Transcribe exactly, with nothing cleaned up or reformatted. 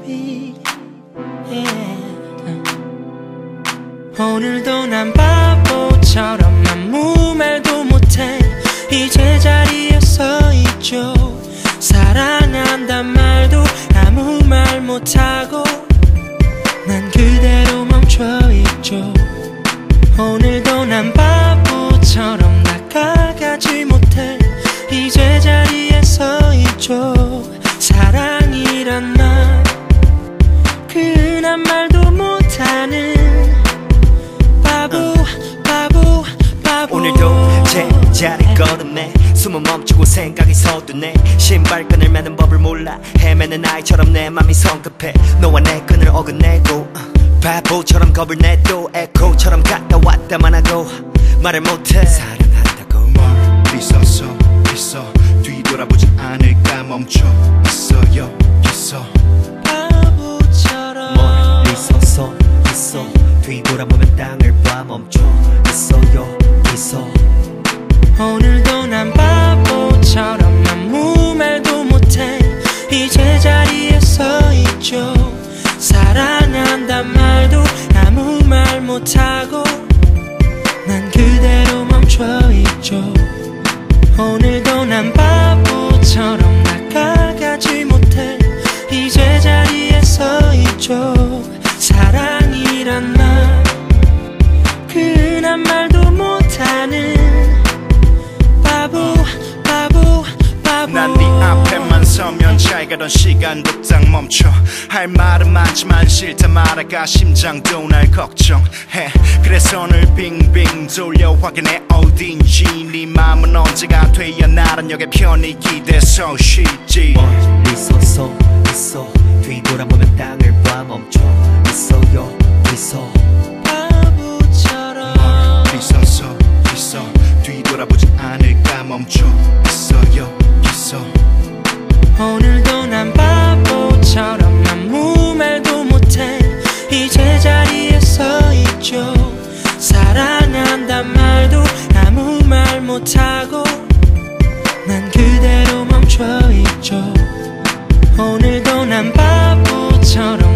baby. Yeah. 오늘도 난 바보처럼 아무 말도 못해 이제 자리에 서 있죠. 사랑한단 말도 아무 말 못하고 난 그대로 멈춰있죠. 오늘도 난 바보처럼 다가가지 못해 이제 자리에 서 있죠. 사랑이란 말 그한 말도 못하는 바보 바보 바보. 오늘도 제자리 걸었네. 숨은 멈추고 생각이 서두네. 신발끈을 매는 법을 몰라 헤매는 아이처럼 내 맘이 성급해. 너와 내 끈을 어긋내고 바보처럼 겁을 내도 에코처럼 갔다 왔다만 하고 말을 못해 사랑한다고. 멀리 서서 있어 뒤돌아보지 않을까 멈춰 있어요 있어 바보처럼 멀리 서서 있어 뒤돌아보면 땅을 봐 멈춰 있어요 있어. 오늘도 난 바보처럼 아무 말도 못해 이제 자리에 서 있죠. 사랑한단 말도 아무 말 못하고 난 그대로 멈춰있죠. 오늘도 난 바보처럼 다가가지 못해 이제 자리에 서 있죠. 사랑이란 말 그한 말도 못하는 바보 바보 바보. 난 네 앞에만 서면 잘 가던 시간도 딱 멈춰. 할 말은 많지만 싫다 말아가 심장도 날 걱정해. 그래서 늘 빙빙 돌려 확인해 어딘지. 네 맘은 언제가 돼야 나란 역의 편히 기대서 쉬지. 멀리 서서 있어 뒤돌아보면 땅을 봐 멈춰 있어요 있어. 바보처럼 멀리 서서 있어 뒤돌아보지 않을까 멈춰 있어요 있어. 오늘도 난 바보처럼 아무 말도 못해 이제 자리에 서 있죠. 사랑한단 말도 아무 말 못하고 난 그대로 멈춰있죠. 오늘도 난 바보처럼